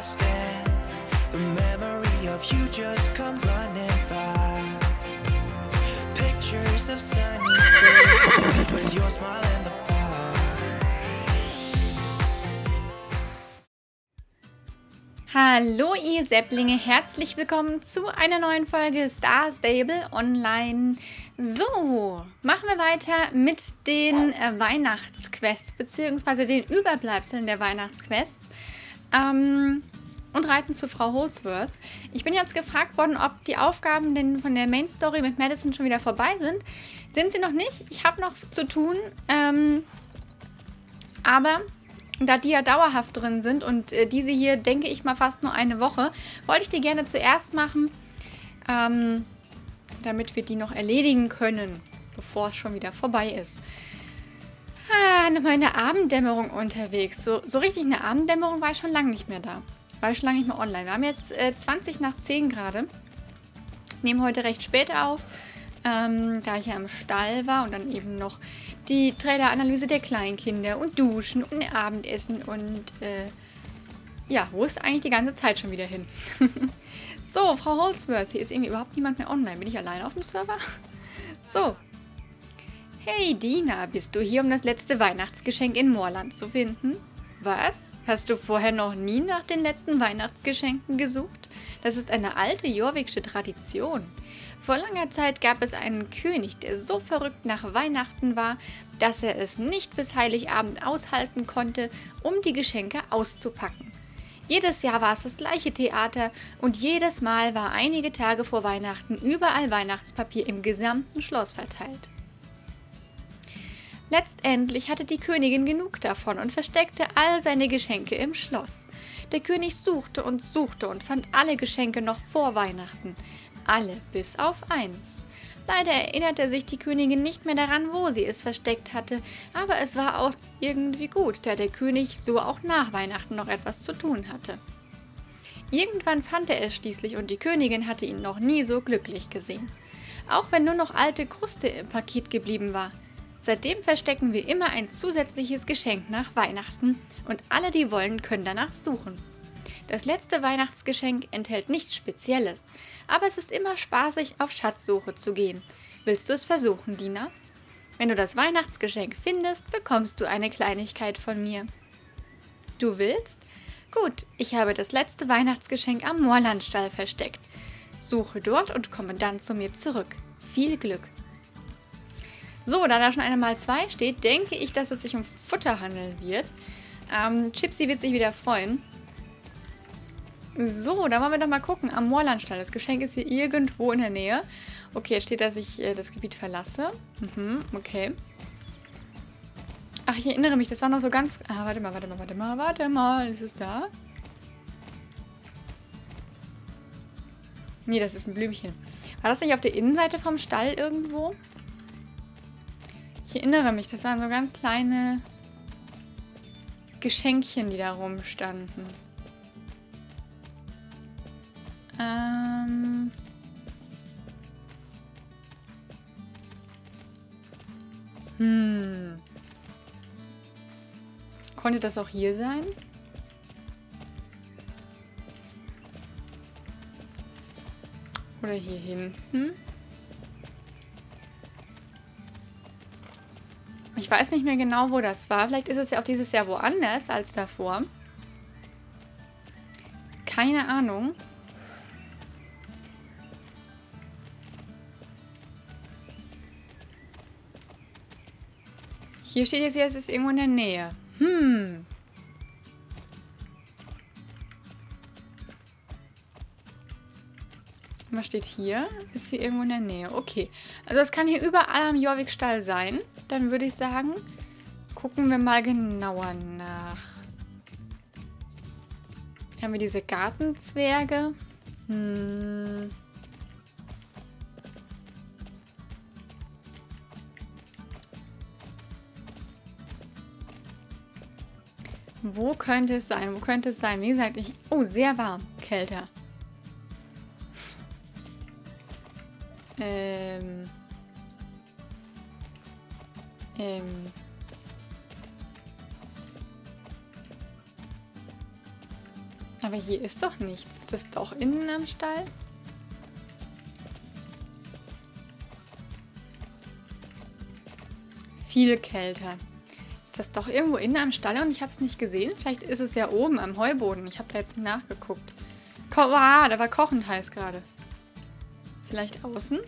stand. The memory of you just come running by. Pictures of sunny days with your smile and the bar. Hallo ihr Sepplinge, herzlich willkommen zu einer neuen Folge Star Stable Online. So, machen wir weiter mit den Weihnachtsquests, beziehungsweise den Überbleibseln der Weihnachtsquests und reiten zu Frau Holsworth. Ich bin jetzt gefragt worden, ob die Aufgaben denn von der Main Story mit Madison schon wieder vorbei sind. Sind sie noch nicht? Ich habe noch zu tun, aber da die ja dauerhaft drin sind und diese hier, denke ich mal, fast nur eine Woche, wollte ich die gerne zuerst machen, damit wir die noch erledigen können, bevor es schon wieder vorbei ist. Nochmal in der Abenddämmerung unterwegs. So richtig eine Abenddämmerung war ich schon lange nicht mehr da. War ich schon lange nicht mehr online. Wir haben jetzt 20 nach 10 gerade. Nehmen heute recht spät auf, da ich ja im Stall war und dann eben noch die Traileranalyse der Kleinkinder und Duschen und Abendessen und ja, wo ist eigentlich die ganze Zeit schon wieder hin? So, Frau Holsworth, hier ist irgendwie überhaupt niemand mehr online. Bin ich alleine auf dem Server? So. Hey Dina, bist du hier, um das letzte Weihnachtsgeschenk in Moorland zu finden? Was? Hast du vorher noch nie nach den letzten Weihnachtsgeschenken gesucht? Das ist eine alte jorvikische Tradition. Vor langer Zeit gab es einen König, der so verrückt nach Weihnachten war, dass er es nicht bis Heiligabend aushalten konnte, um die Geschenke auszupacken. Jedes Jahr war es das gleiche Theater und jedes Mal war einige Tage vor Weihnachten überall Weihnachtspapier im gesamten Schloss verteilt. Letztendlich hatte die Königin genug davon und versteckte all seine Geschenke im Schloss. Der König suchte und fand alle Geschenke noch vor Weihnachten. Alle, bis auf eins. Leider erinnerte sich die Königin nicht mehr daran, wo sie es versteckt hatte, aber es war auch irgendwie gut, da der König so auch nach Weihnachten noch etwas zu tun hatte. Irgendwann fand er es schließlich und die Königin hatte ihn noch nie so glücklich gesehen. Auch wenn nur noch alte Kruste im Paket geblieben war. Seitdem verstecken wir immer ein zusätzliches Geschenk nach Weihnachten und alle, die wollen, können danach suchen. Das letzte Weihnachtsgeschenk enthält nichts Spezielles, aber es ist immer spaßig, auf Schatzsuche zu gehen. Willst du es versuchen, Dina? Wenn du das Weihnachtsgeschenk findest, bekommst du eine Kleinigkeit von mir. Du willst? Gut, ich habe das letzte Weihnachtsgeschenk am Moorlandstall versteckt. Suche dort und komme dann zu mir zurück. Viel Glück! So, da da schon eine mal 2 steht, denke ich, dass es sich um Futter handeln wird. Chipsy wird sich wieder freuen. So, da wollen wir doch mal gucken. Am Moorlandstall. Das Geschenk ist hier irgendwo in der Nähe. Okay, jetzt steht, dass ich das Gebiet verlasse. Okay. Ach, ich erinnere mich, das war noch so ganz... warte mal. Ist es da? Nee, das ist ein Blümchen. War das nicht auf der Innenseite vom Stall irgendwo? Ich erinnere mich, das waren so ganz kleine Geschenkchen, die da rumstanden. Konnte das auch hier sein? Oder hier hinten? Ich weiß nicht mehr genau, wo das war. Vielleicht ist es ja auch dieses Jahr woanders als davor. Keine Ahnung. Hier steht jetzt wieder, es ist irgendwo in der Nähe. Was steht hier? Ist hier irgendwo in der Nähe. Okay. Also es kann hier überall am Jorvikstall sein. Dann würde ich sagen, gucken wir mal genauer nach. Hier haben wir diese Gartenzwerge. Wo könnte es sein? Wo könnte es sein? Wie gesagt, oh, sehr warm. Kälter. Aber hier ist doch nichts. Ist das doch innen am Stall? Viel kälter. Ist das doch irgendwo innen am Stall und ich habe es nicht gesehen? Vielleicht ist es ja oben am Heuboden. Ich habe da jetzt nicht nachgeguckt. Da war kochend heiß gerade. Vielleicht außen?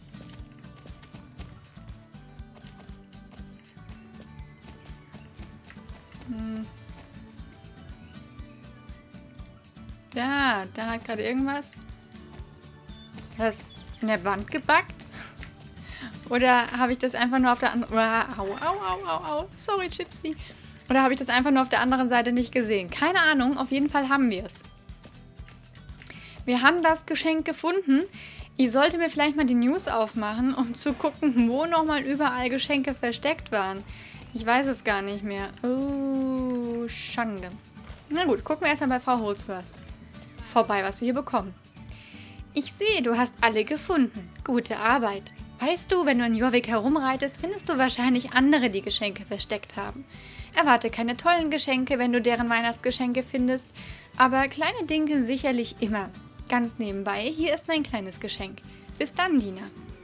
Da hat gerade irgendwas. Das in der Wand gebackt? Oder habe ich das einfach nur auf der anderen... Au. Sorry, Gypsy. Oder habe ich das einfach nur auf der anderen Seite nicht gesehen? Keine Ahnung, auf jeden Fall haben wir es. Wir haben das Geschenk gefunden. Ich sollte mir vielleicht mal die News aufmachen, um zu gucken, wo nochmal überall Geschenke versteckt waren. Ich weiß es gar nicht mehr. Oh, Schande. Na gut, gucken wir erstmal bei Frau Holdsworth vorbei, was wir hier bekommen. Ich sehe, du hast alle gefunden. Gute Arbeit. Weißt du, wenn du in Jorvik herumreitest, findest du wahrscheinlich andere, die Geschenke versteckt haben. Erwarte keine tollen Geschenke, wenn du deren Weihnachtsgeschenke findest, aber kleine Dinge sicherlich immer. Ganz nebenbei, hier ist mein kleines Geschenk. Bis dann, Dina.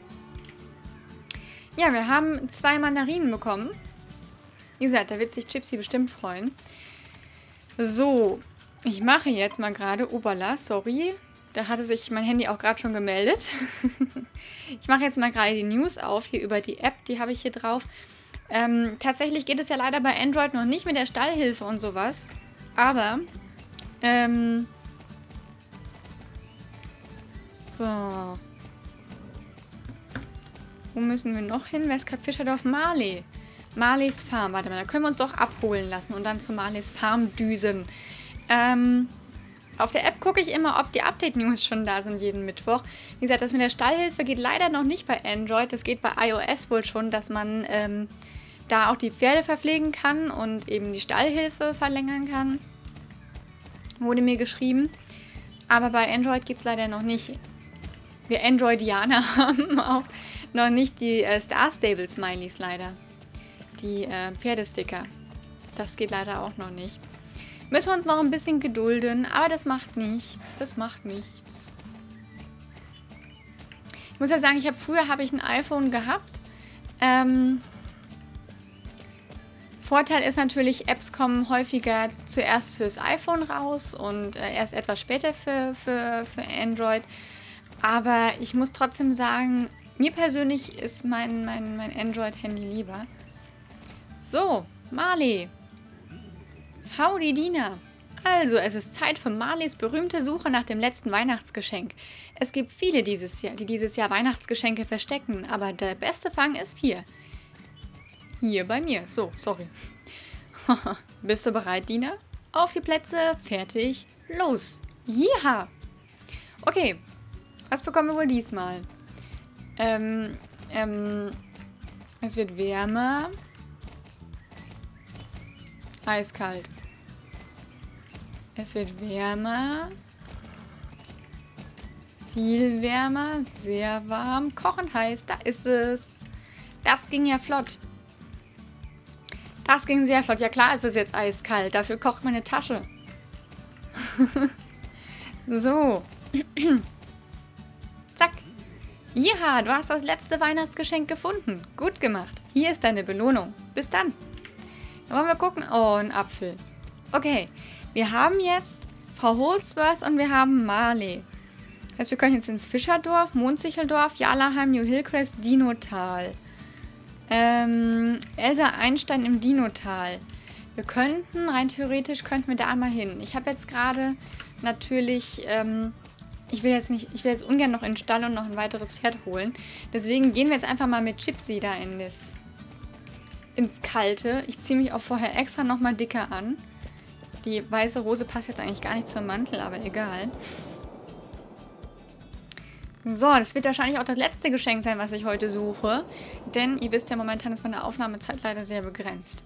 Ja, wir haben 2 Mandarinen bekommen. Wie gesagt, da wird sich Gypsy bestimmt freuen. So, ich mache jetzt mal gerade, Obala, sorry, da hatte sich mein Handy auch gerade schon gemeldet. Ich mache jetzt mal gerade die News auf, hier über die App, die habe ich hier drauf. Tatsächlich geht es ja leider bei Android noch nicht mit der Stallhilfe und sowas. Aber, so. Wo müssen wir noch hin? Westkap Fischerdorf, Marley. Marleys Farm. Warte mal, da können wir uns doch abholen lassen und dann zu Marleys Farm düsen. Auf der App gucke ich immer, ob die Update-News schon da sind jeden Mittwoch. Wie gesagt, das mit der Stallhilfe geht leider noch nicht bei Android. Das geht bei iOS wohl schon, dass man da auch die Pferde verpflegen kann und eben die Stallhilfe verlängern kann. Wurde mir geschrieben. Aber bei Android geht es leider noch nicht. Wir Androidianer haben auch noch nicht die Star Stable Smileys leider. Die Pferdesticker. Das geht leider auch noch nicht. Müssen wir uns noch ein bisschen gedulden, aber das macht nichts. Das macht nichts. Ich muss ja sagen, früher habe ich ein iPhone gehabt. Vorteil ist natürlich, Apps kommen häufiger zuerst fürs iPhone raus und erst etwas später für Android. Aber ich muss trotzdem sagen, mir persönlich ist mein Android-Handy lieber. So, Marley. Howdy, Dina. Also, es ist Zeit für Marleys berühmte Suche nach dem letzten Weihnachtsgeschenk. Es gibt viele die dieses Jahr Weihnachtsgeschenke verstecken, aber der beste Fang ist hier. Hier bei mir. So, sorry. Bist du bereit, Dina? Auf die Plätze, fertig, los. Ja. Okay, was bekommen wir wohl diesmal? Es wird wärmer. Eiskalt. Es wird wärmer. Viel wärmer. Sehr warm. Kochend heiß. Da ist es. Das ging ja flott. Das ging sehr flott. Ja klar ist es jetzt eiskalt. Dafür kocht meine Tasche. So. Zack. Ja, du hast das letzte Weihnachtsgeschenk gefunden. Gut gemacht. Hier ist deine Belohnung. Bis dann. Dann wollen wir gucken. Oh, ein Apfel. Okay. Wir haben jetzt Frau Holdsworth und wir haben Marley. Das heißt, wir können jetzt ins Fischerdorf, Mondsicheldorf, Jarlaheim, New Hillcrest, Dinotal. Elsa Einstein im Dinotal. Wir könnten, rein theoretisch, könnten wir da einmal hin. Ich habe jetzt gerade natürlich, ich will jetzt ungern noch in den Stall und noch ein weiteres Pferd holen. Deswegen gehen wir jetzt einfach mal mit Gypsy da ins Kalte. Ich ziehe mich auch vorher extra nochmal dicker an. Die weiße Hose passt jetzt eigentlich gar nicht zum Mantel, aber egal. So, das wird wahrscheinlich auch das letzte Geschenk sein, was ich heute suche. Denn ihr wisst ja, momentan ist meine Aufnahmezeit leider sehr begrenzt.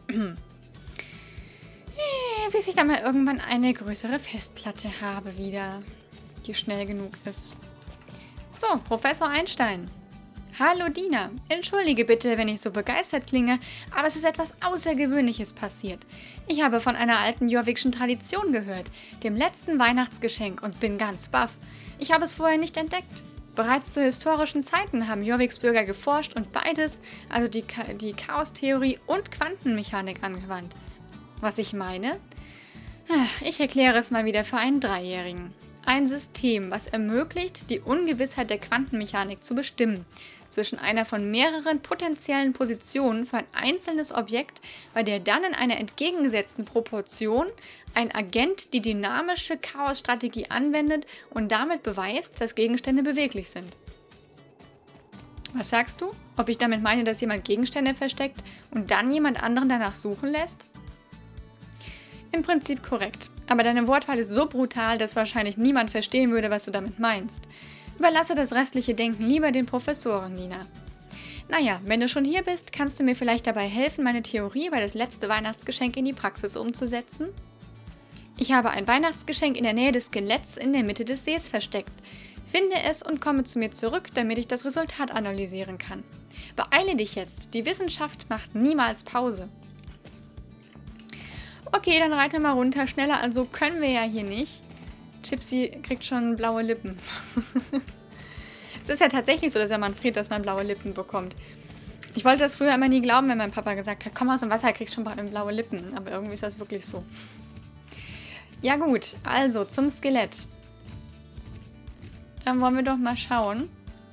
Bis ich dann mal irgendwann eine größere Festplatte habe wieder, die schnell genug ist. So, Professor Einstein. Hallo Dina, entschuldige bitte, wenn ich so begeistert klinge, aber es ist etwas Außergewöhnliches passiert. Ich habe von einer alten jorvikschen Tradition gehört, dem letzten Weihnachtsgeschenk, und bin ganz baff. Ich habe es vorher nicht entdeckt. Bereits zu historischen Zeiten haben Jorviks Bürger geforscht und beides, also die Chaostheorie und Quantenmechanik, angewandt. Was ich meine? Ich erkläre es mal wieder für einen Dreijährigen. Ein System, was ermöglicht, die Ungewissheit der Quantenmechanik zu bestimmen, zwischen einer von mehreren potenziellen Positionen für ein einzelnes Objekt, bei der dann in einer entgegengesetzten Proportion ein Agent die dynamische Chaosstrategie anwendet und damit beweist, dass Gegenstände beweglich sind. Was sagst du? Ob ich damit meine, dass jemand Gegenstände versteckt und dann jemand anderen danach suchen lässt? Im Prinzip korrekt, aber deine Wortwahl ist so brutal, dass wahrscheinlich niemand verstehen würde, was du damit meinst. Überlasse das restliche Denken lieber den Professoren, Nina. Naja, wenn du schon hier bist, kannst du mir vielleicht dabei helfen, meine Theorie über das letzte Weihnachtsgeschenk in die Praxis umzusetzen? Ich habe ein Weihnachtsgeschenk in der Nähe des Skeletts in der Mitte des Sees versteckt. Finde es und komme zu mir zurück, damit ich das Resultat analysieren kann. Beeile dich jetzt, die Wissenschaft macht niemals Pause. Okay, dann reiten wir mal runter. Schneller also können wir ja hier nicht. Chipsy kriegt schon blaue Lippen. Es ist ja tatsächlich so, dass der Manfred, dass man blaue Lippen bekommt. Ich wollte das früher immer nie glauben, wenn mein Papa gesagt hat, komm aus dem Wasser, kriegst schon blaue Lippen. Aber irgendwie ist das wirklich so. Ja gut, also zum Skelett. Dann wollen wir doch mal schauen.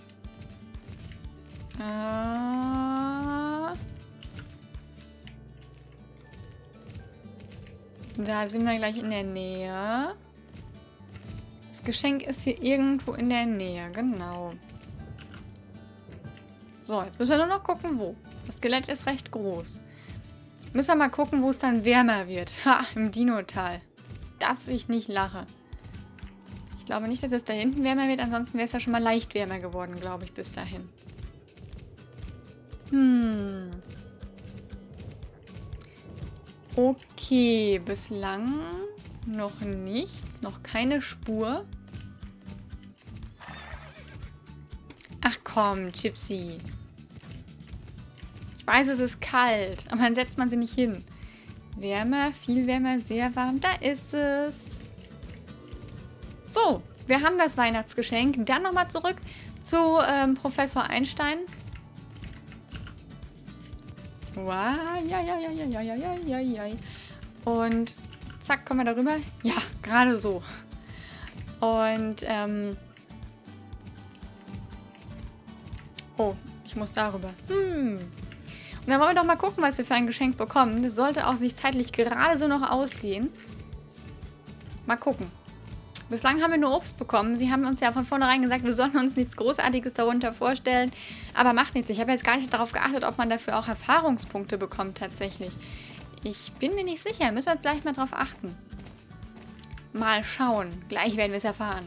Da sind wir gleich in der Nähe. Das Geschenk ist hier irgendwo in der Nähe, genau. So, jetzt müssen wir nur noch gucken, wo. Das Skelett ist recht groß. Müssen wir mal gucken, wo es dann wärmer wird. Ha, im Dino-Tal. Dass ich nicht lache. Ich glaube nicht, dass es da hinten wärmer wird, ansonsten wäre es ja schon mal leicht wärmer geworden, glaube ich, bis dahin. Okay, bislang noch nichts, noch keine Spur. Ach komm, Chipsy. Ich weiß, es ist kalt, aber dann setzt man sie nicht hin. Wärmer, viel wärmer, sehr warm. Da ist es. So, wir haben das Weihnachtsgeschenk. Dann nochmal zurück zu Professor Einstein. Wow, ja. Und zack, kommen wir darüber. Ja, gerade so. Und, oh, ich muss darüber. Und dann wollen wir doch mal gucken, was wir für ein Geschenk bekommen. Das sollte auch sich zeitlich gerade so noch ausgehen. Mal gucken. Bislang haben wir nur Obst bekommen. Sie haben uns ja von vornherein gesagt, wir sollen uns nichts Großartiges darunter vorstellen. Aber macht nichts. Ich habe jetzt gar nicht darauf geachtet, ob man dafür auch Erfahrungspunkte bekommt tatsächlich. Ich bin mir nicht sicher. Müssen wir jetzt gleich mal drauf achten. Mal schauen. Gleich werden wir es erfahren.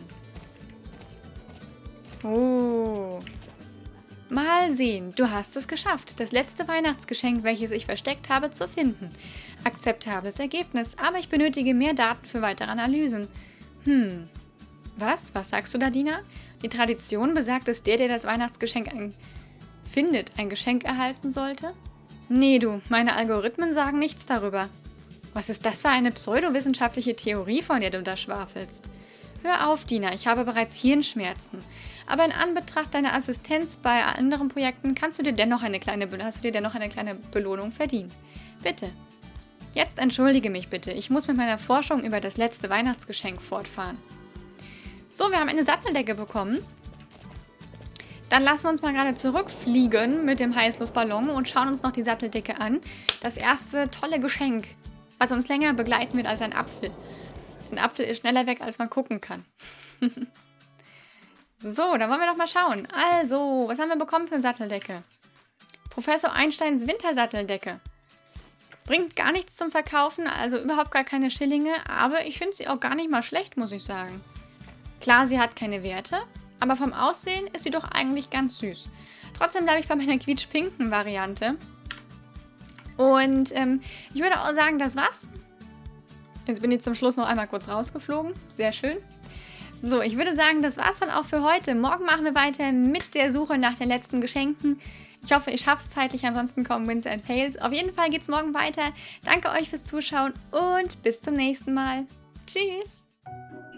Oh. Mal sehen. Du hast es geschafft. Das letzte Weihnachtsgeschenk, welches ich versteckt habe, zu finden. Akzeptables Ergebnis. Aber ich benötige mehr Daten für weitere Analysen. Was? Was sagst du da, Dina? Die Tradition besagt, dass der das Weihnachtsgeschenk findet, ein Geschenk erhalten sollte? Nee, du, meine Algorithmen sagen nichts darüber. Was ist das für eine pseudowissenschaftliche Theorie, von der du da schwafelst? Hör auf, Dina, ich habe bereits Hirnschmerzen. Aber in Anbetracht deiner Assistenz bei anderen Projekten hast du dir dennoch eine kleine Belohnung verdient. Bitte. Jetzt entschuldige mich bitte, ich muss mit meiner Forschung über das letzte Weihnachtsgeschenk fortfahren. So, wir haben eine Satteldecke bekommen. Dann lassen wir uns mal gerade zurückfliegen mit dem Heißluftballon und schauen uns noch die Satteldecke an. Das erste tolle Geschenk, was uns länger begleiten wird als ein Apfel. Ein Apfel ist schneller weg, als man gucken kann. So, dann wollen wir doch mal schauen. Also, was haben wir bekommen für eine Satteldecke? Professor Einsteins Wintersatteldecke. Bringt gar nichts zum Verkaufen, also überhaupt gar keine Schillinge, aber ich finde sie auch gar nicht mal schlecht, muss ich sagen. Klar, sie hat keine Werte, aber vom Aussehen ist sie doch eigentlich ganz süß. Trotzdem bleibe ich bei meiner quietsch-pinken Variante. Und ich würde auch sagen, das war's. Jetzt bin ich zum Schluss noch einmal kurz rausgeflogen. Sehr schön. So, ich würde sagen, das war's dann auch für heute. Morgen machen wir weiter mit der Suche nach den letzten Geschenken. Ich hoffe, ich schaff's zeitlich, ansonsten kommen Wins and Fails. Auf jeden Fall geht's morgen weiter. Danke euch fürs Zuschauen und bis zum nächsten Mal. Tschüss!